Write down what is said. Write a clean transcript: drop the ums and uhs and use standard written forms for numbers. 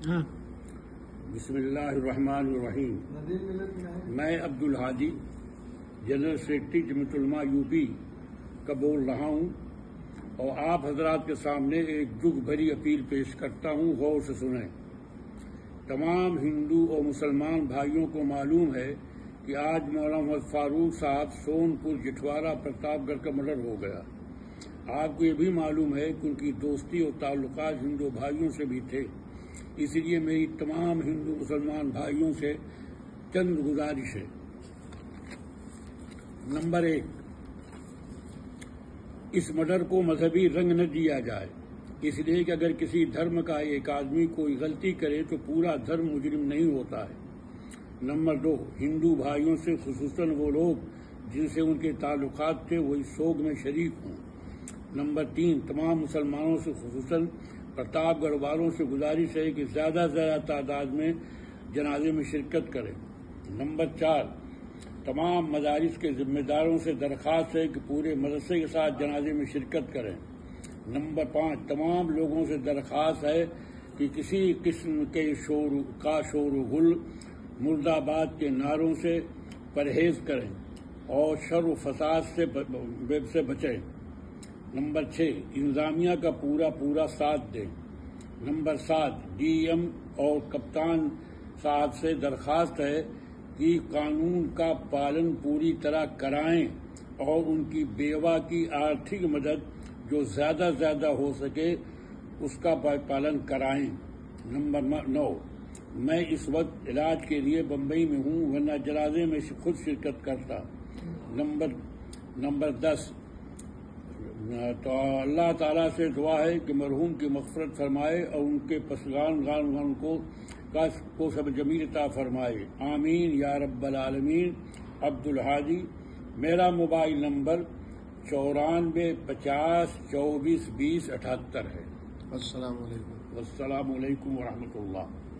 بسم اللہ الرحمن الرحیم۔ میں عبدالہادی جنرل سیکرٹری جمعیت علماء یو پی کا بول رہا ہوں اور آپ حضرات کے سامنے ایک دکھ بھری اپیل پیش کرتا ہوں، غور سے سنیں۔ تمام ہندو اور مسلمان بھائیوں کو معلوم ہے کہ آج مولانا محمد فاروق صاحب سون پور جٹھوارہ پرتاپ گڑھ کا مرڈر ہو گیا۔ آپ کو یہ بھی معلوم ہے کہ ان کی دوستی اور تعلقات ہندو بھائیوں سے بھی تھے، اس لیے میری تمام ہندو مسلمان بھائیوں سے چند گزارش ہے۔ نمبر 1، اس مرڈر کو مذہبی رنگ نہ دیا جائے، اس لیے کہ اگر کسی دھرم کا ایک آدمی کوئی غلطی کرے تو پورا دھرم مجرم نہیں ہوتا ہے۔ نمبر 2، ہندو بھائیوں سے خصوصاً وہ لوگ جن سے ان کے تعلقات تھے وہ اس سوگ میں شریک ہوں۔ نمبر 3، تمام مسلمانوں سے خصوصاً پرتاپ گڑھ والوں سے گزارش ہے کہ زیادہ سے زیادہ تعداد میں جنازے میں شرکت کریں۔ نمبر 4، تمام مدارس کے ذمہ داروں سے درخواست ہے کہ پورے مدرسے کے ساتھ جنازے میں شرکت کریں۔ نمبر 5، تمام لوگوں سے درخواست ہے کہ کسی قسم کے شور و غل مرد آباد کے نعروں سے پرہیز کریں اور شر و فساد سے بچیں۔ نمبر 6، انتظامیہ کا پورا ساتھ دیں۔ نمبر 7، ڈی ایم اور کپتان صاحب سے درخواست ہے کہ قانون کا پالن پوری طرح کرائیں اور ان کی بیوہ کی آرتھک مدد جو زیادہ ہو سکے اس کا پالن کرائیں۔ نمبر 9، میں اس وقت علاج کے لیے بمبئی میں ہوں ورنہ جنازے میں خود شرکت کرتا۔ نمبر 10، تو اللہ تعالیٰ سے دعا ہے کہ مرحوم کی مغفرت فرمائے اور ان کے پسگان کو سب جمیل عطا فرمائے، آمین یا رب العالمین۔ عبدالہادی۔ میرا موبائل نمبر 94 50 24 20 78 ہے۔ السلام علیکم السلام علیکم ورحمۃ اللہ۔